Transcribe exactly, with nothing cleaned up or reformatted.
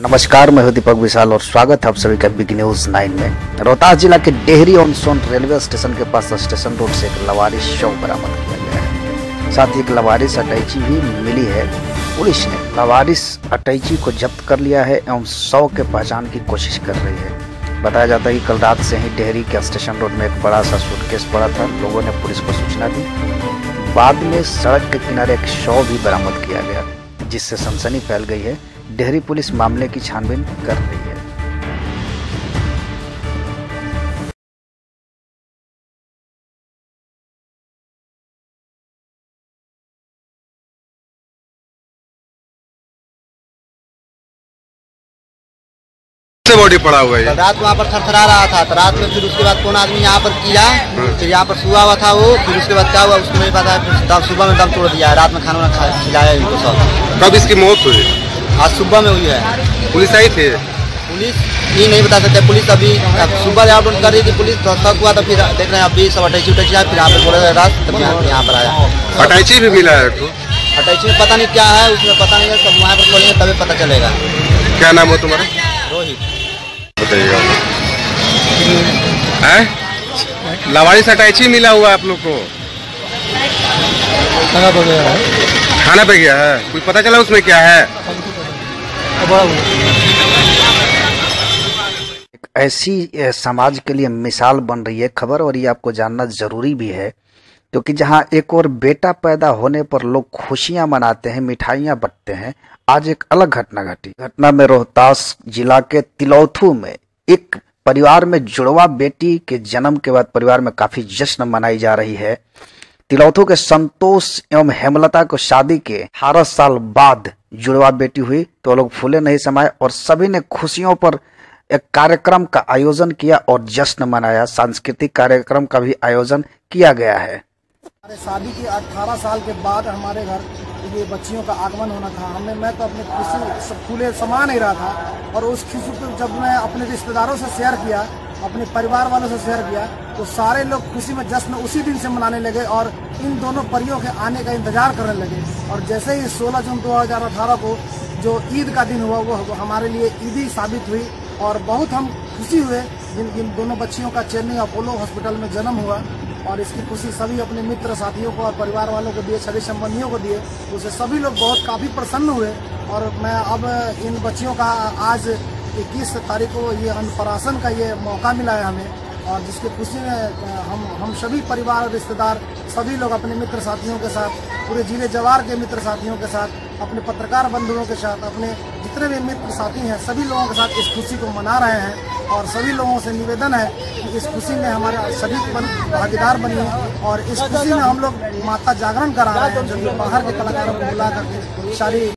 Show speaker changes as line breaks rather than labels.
नमस्कार, मैं हूं दीपक विशाल और स्वागत है आप सभी का बिग न्यूज नाइन में। रोहतास जिला के Dehri on Sone railway station के पास स्टेशन रोड से एक लवारिस शव बरामद किया गया है। साथ ही एक लवारिस अटैची भी मिली है। पुलिस ने लवारिस अटैची को जब्त कर लिया है एवं शव के पहचान की कोशिश कर रही है। बताया जाता है कि कल रात से ही डेहरी के स्टेशन रोड में एक बड़ा सा सूटकेस पड़ा था। लोगों ने पुलिस को सूचना दी। बाद में सड़क के किनारे एक शव भी बरामद किया गया, जिससे सनसनी फैल गई है। डेहरी पुलिस मामले की छानबीन कर रही है।
बॉडी पड़ा हुआ है।
रात वहाँ पर थरथरा रहा था, तो रात में फिर उसके बाद कौन आदमी यहाँ पर किया, फिर यहाँ पर सुबह हुआ था वो, फिर उसके बाद क्या हुआ उसको नहीं पता है। तब सुबह में दम तोड़ दिया है, रात में खाना खा खिलाया इनको सब।
कब इसकी मौत हुई?
आज सुबह में हुई है।
पुलिस आई थी?
पुलिस ये नहीं बता सकते। पुलिस अभी सुबह आउट कर रही थी पुलिस, तो शक हुआ तो फिर देख रहे हैं अभी सब अटैची उटैची आए, फिर यहाँ पे बोले रात तब यहाँ पर आया।
अटैची भी मिला है तो?
अटैची में पता नहीं क्या है, उसमें पता नहीं है, सब वहाँ पर खोलेंगे तभी पता चलेगा।
क्या नाम हो तुम्हारा?
रोहित।
बताइएगा। लवारिस अटैची मिला हुआ आप लोग को?
खाना पे गया है।
खाना पे गया है, कुछ पता चला उसमें क्या है?
एक ऐसी समाज के लिए मिसाल बन रही है खबर, और ये आपको जानना जरूरी भी है, क्योंकि जहां एक और बेटा पैदा होने पर लोग खुशियां मनाते हैं, मिठाइयां बंटते हैं, आज एक अलग घटना घटी। घटना में रोहतास जिला के तिलौथू में एक परिवार में जुड़वा बेटी के जन्म के बाद परिवार में काफी जश्न मनाई जा रही है। तिलौथू के संतोष एवं हेमलता को शादी के अठारह साल बाद जुड़वा बेटी हुई, तो लोग फूले नहीं समाये और सभी ने खुशियों पर एक कार्यक्रम का आयोजन किया और जश्न मनाया। सांस्कृतिक कार्यक्रम का भी आयोजन किया गया है।
हमारे शादी के अठारह साल के बाद हमारे घर ये बच्चियों का आगमन होना था। हमें मैं तो अपने खुशी फूले समा नहीं रहा था, और उस खुशी को जब मैं अपने रिश्तेदारों से शेयर किया, अपने परिवार वालों से शेयर किया, तो सारे लोग खुशी में जश्न उसी दिन से मनाने लगे और इन दोनों परियों के आने का इंतजार करने लगे। और जैसे ही सोलह जून दो हजार अठारह को जो ईद का दिन हुआ, वो हमारे लिए ईदी साबित हुई और बहुत हम खुशी हुए। जिन जिन दोनों बच्चियों का चेन्नई अपोलो हॉस्पिटल में जन्म हुआ, और इसकी खुशी सभी अपने मित्र साथियों को और परिवार वालों को दिए, सभी संबंधियों को दिए, उससे सभी लोग बहुत काफ़ी प्रसन्न हुए। और मैं अब इन बच्चियों का आज इक्कीस तारीख को ये अन्नप्राशन का ये मौका मिला है हमें, और जिसकी खुशी में हम हम सभी परिवार और रिश्तेदार सभी लोग अपने मित्र साथियों के साथ, पूरे जिले जवार के मित्र साथियों के साथ, अपने पत्रकार बंधुओं के साथ, अपने जितने भी मित्र साथी हैं सभी लोगों के साथ इस खुशी को मना रहे हैं। और सभी लोगों से निवेदन है कि इस खुशी में हमारे सभी भागीदार बनिए, और इस खुशी में हम लोग माता जागरण करा रहे हैं, जो बाहर के कलाकारों को बुला करके सारी